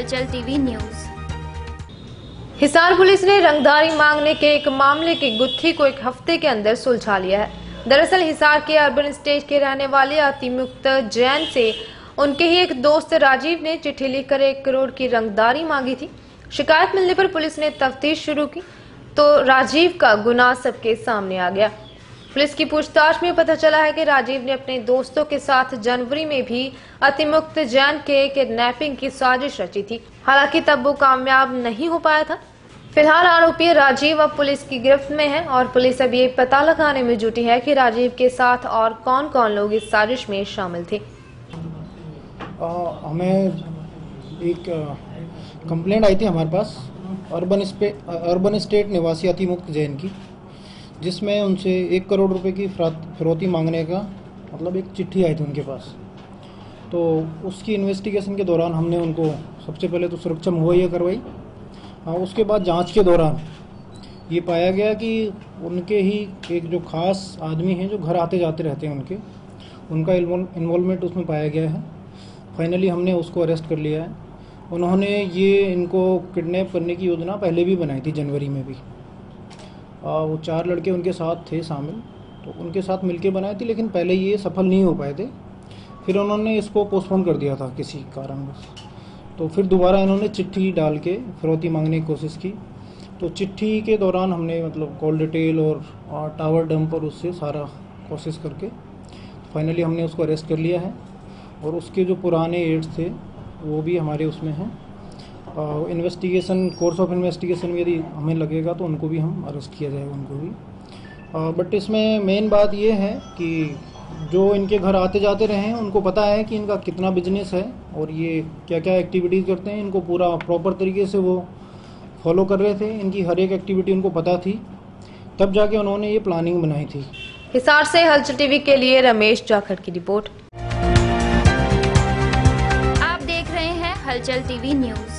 हलचल TV news. Hisar police ने रंगदारी मांगने के एक मामले की गुत्थी को एक हफ्ते के अंदर सुलझा लिया है। दरअसल हिसार के अर्बन स्टेट के रहने वाले अतिमुक्त जैन से उनके ही एक दोस्त राजीव ने चिट्ठी लिखकर 1 करोड़ की रंगदारी मांगी थी। शिकायत मिलने पर पुलिस ने तफ्तीश शुरू की तो राजीव का गुनाह सबके सामने आ गया। पुलिस की पूछताछ में पता चला है कि राजीव ने अपने दोस्तों के साथ जनवरी में भी अतिमुक्त जैन के किडनैपिंग की साजिश रची थी। हालांकि तब वो कामयाब नहीं हो पाया था। फिलहाल आरोपी राजीव अब पुलिस की गिरफ्त में है और पुलिस अब ये पता लगाने में जुटी है कि राजीव के साथ और कौन कौन लोग इस साजिश में शामिल थे। हमें एक कंप्लेंट आई थी हमारे पास अर्बन स्टेट निवासी अतिमुक्त जैन की, जिसमें उनसे 1 करोड़ रुपए की फिरौती मांगने का एक चिट्ठी आई थी उनके पास। तो उसकी इन्वेस्टिगेशन के दौरान हमने उनको सबसे पहले तो सुरक्षा मुहैया करवाई। उसके बाद जांच के दौरान ये पाया गया कि उनके ही एक जो खास आदमी हैं जो घर आते जाते रहते हैं उनका इन्वॉल्वमेंट उसमें पाया गया है। फाइनली हमने उसको अरेस्ट कर लिया है। उन्होंने ये इनको किडनैप करने की योजना पहले भी बनाई थी, जनवरी में भी। वो 4 लड़के उनके साथ थे शामिल, तो उनके साथ मिलके बनाए थे, लेकिन पहले ये सफल नहीं हो पाए थे। फिर उन्होंने इसको पोस्टपोन कर दिया था किसी कारणवश। तो फिर दोबारा इन्होंने चिट्ठी डाल के फिरौती मांगने की कोशिश की। तो चिट्ठी के दौरान हमने कॉल डिटेल और टावर डंप पर उससे सारा कोशिश करके फाइनली हमने उसको अरेस्ट कर लिया है। और उसके जो पुराने एड्स थे वो भी हमारे उसमें हैं। कोर्स ऑफ इन्वेस्टिगेशन में यदि हमें लगेगा तो उनको भी हम अरेस्ट किया जाएगा, उनको भी। बट इसमें मेन बात ये है कि जो इनके घर आते जाते रहे हैं उनको पता है कि इनका कितना बिजनेस है और ये क्या क्या एक्टिविटीज़ करते हैं। इनको पूरा प्रॉपर तरीके से वो फॉलो कर रहे थे, इनकी हर एक एक्टिविटी उनको पता थी, तब जाके उन्होंने ये प्लानिंग बनाई थी। हिसार से हलचल टीवी के लिए रमेश जाखड़ की रिपोर्ट। आप देख रहे हैं हलचल टीवी न्यूज।